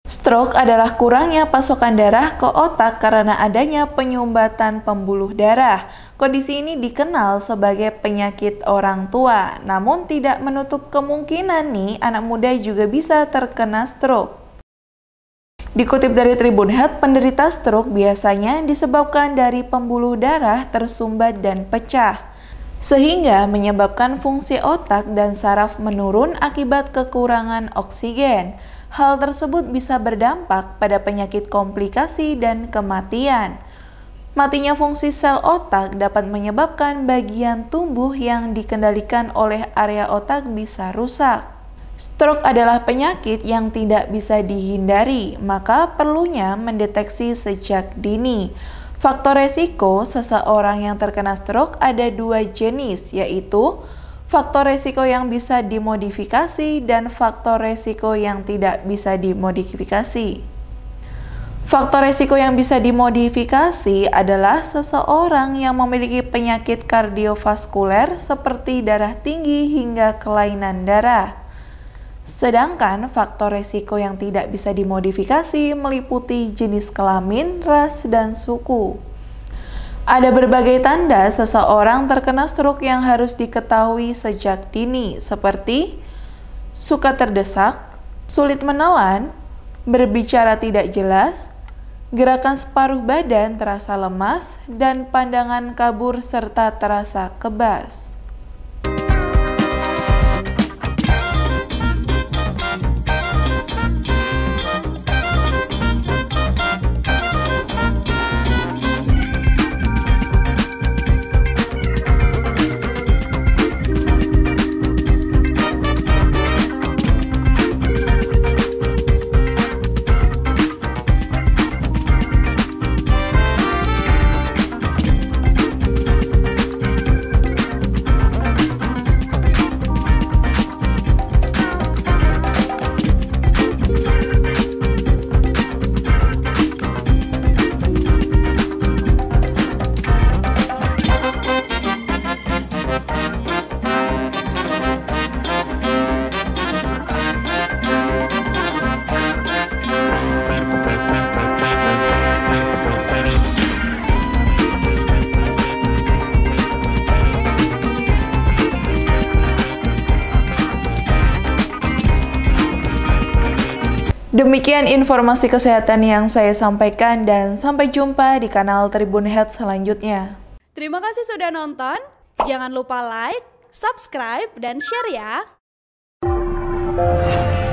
Stroke adalah kurangnya pasokan darah ke otak karena adanya penyumbatan pembuluh darah. Kondisi ini dikenal sebagai penyakit orang tua, namun tidak menutup kemungkinan nih anak muda juga bisa terkena stroke. Dikutip dari Tribun Health, penderita stroke biasanya disebabkan dari pembuluh darah tersumbat dan pecah, sehingga menyebabkan fungsi otak dan saraf menurun akibat kekurangan oksigen. Hal tersebut bisa berdampak pada penyakit komplikasi dan kematian. Matinya fungsi sel otak dapat menyebabkan bagian tubuh yang dikendalikan oleh area otak bisa rusak. Stroke adalah penyakit yang tidak bisa dihindari, maka perlunya mendeteksi sejak dini. Faktor resiko seseorang yang terkena stroke ada dua jenis, yaitu faktor resiko yang bisa dimodifikasi dan faktor resiko yang tidak bisa dimodifikasi. Faktor resiko yang bisa dimodifikasi adalah seseorang yang memiliki penyakit kardiovaskuler seperti darah tinggi hingga kelainan darah. Sedangkan faktor resiko yang tidak bisa dimodifikasi meliputi jenis kelamin, ras, dan suku. Ada berbagai tanda seseorang terkena stroke yang harus diketahui sejak dini, seperti suka terdesak, sulit menelan, berbicara tidak jelas, gerakan separuh badan terasa lemas, dan pandangan kabur serta terasa kebas. Demikian informasi kesehatan yang saya sampaikan dan sampai jumpa di kanal Tribun Health selanjutnya. Terima kasih sudah nonton. Jangan lupa like, subscribe, dan share ya.